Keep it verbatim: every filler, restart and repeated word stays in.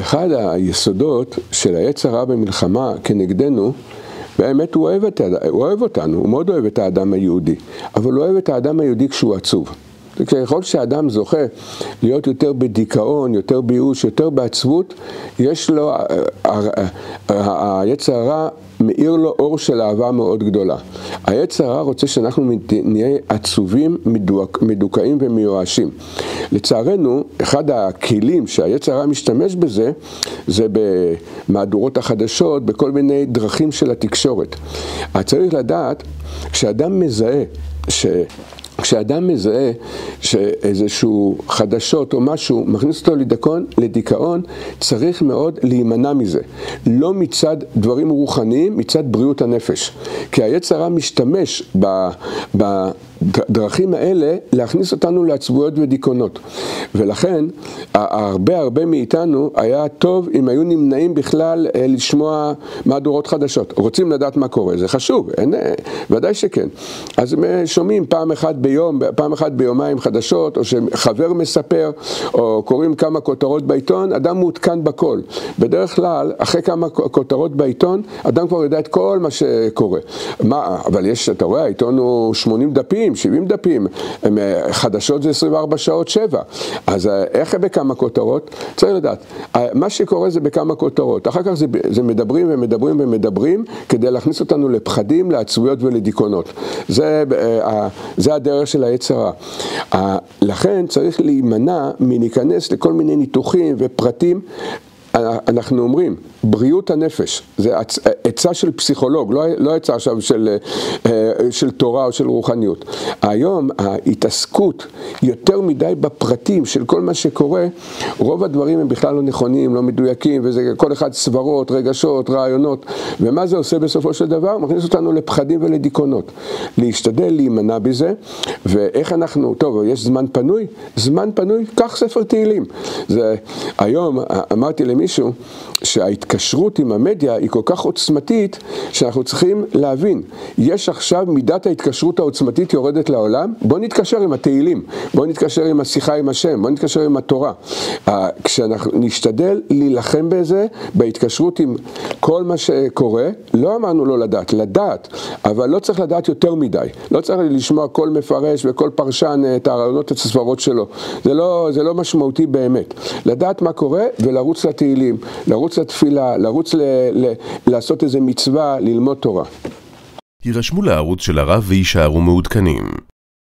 אחד היסודות של היצר הרע במלחמה כנגדנו, באמת הוא אוהב, את, הוא אוהב אותנו, הוא מאוד אוהב את האדם היהודי, אבל הוא אוהב את האדם היהודי כשהוא עצוב. ככל שהאדם זוכה להיות יותר בדיכאון, יותר בייאוש, יותר בעצבות, יש לו, היצר הרע מאיר לו אור של אהבה מאוד גדולה. היצר הרע רוצה שאנחנו נהיה עצובים, מדוק, מדוכאים ומיואשים. לצערנו, אחד הכלים שהיצר הרע משתמש בזה, זה במהדורות החדשות, בכל מיני דרכים של התקשורת. צריך לדעת, כשאדם מזהה, ש... כשאדם מזהה שאיזשהו חדשות או משהו מכניס אותו לדיכאון, לדיכאון, צריך מאוד להימנע מזה. לא מצד דברים רוחניים, מצד בריאות הנפש. כי היצר הרע משתמש ב... ב דרכים האלה להכניס אותנו לעצבויות ודיכאונות. ולכן, הרבה הרבה מאיתנו היה טוב אם היו נמנעים בכלל לשמוע מהדורות חדשות. רוצים לדעת מה קורה, זה חשוב, אין, ודאי שכן. אז הם שומעים פעם אחת ביום, פעם אחת ביומיים חדשות, או שחבר מספר, או קוראים כמה כותרות בעיתון, אדם מעודכן בכל. בדרך כלל, אחרי כמה כותרות בעיתון, אדם כבר יודע את כל מה שקורה. מה, אבל יש, אתה רואה, העיתון הוא שמונים דפים, שבעים דפים, חדשות זה עשרים וארבע שעות שבע, אז איך בכמה כותרות? צריך לדעת, מה שקורה זה בכמה כותרות, אחר כך זה, זה מדברים ומדברים ומדברים, כדי להכניס אותנו לפחדים, לעצבויות ולדיכאונות. זה, זה הדרך של היצר הרע. לכן צריך להימנע מלהיכנס לכל מיני ניתוחים ופרטים. אנחנו אומרים, בריאות הנפש, זה עצה של פסיכולוג, לא, לא עצה עכשיו של, של תורה או של רוחניות. היום ההתעסקות יותר מדי בפרטים של כל מה שקורה, רוב הדברים הם בכלל לא נכונים, לא מדויקים, וזה כל אחד סברות, רגשות, רעיונות, ומה זה עושה בסופו של דבר? מכניס אותנו לפחדים ולדיכאונות. להשתדל להימנע בזה, ואיך אנחנו, טוב, יש זמן פנוי? זמן פנוי, כך ספר תהילים. זה, היום אמרתי למישהו שההתקשרות עם המדיה היא כל כך עוצמתית שאנחנו צריכים להבין, יש עכשיו מידת ההתקשרות העוצמתית יורדת לעולם, בוא נתקשר עם התהילים, בוא נתקשר עם השיחה עם השם, בוא נתקשר עם התורה. כשאנחנו נשתדל להילחם בזה, בהתקשרות עם כל מה שקורה, לא אמרנו לא לדעת, לדעת, אבל לא צריך לדעת יותר מדי, לא צריך לשמוע כל מפרש וכל פרשן את הרעיונות את הסברות שלו, זה לא, זה לא משמעותי באמת. לדעת מה קורה ולרוץ לתהילים, לרוץ לתפילה, לרוץ ל, ל, לעשות איזה מצווה, ללמוד תורה. הירשמו לערוץ של הרב וישארו מעודכנים.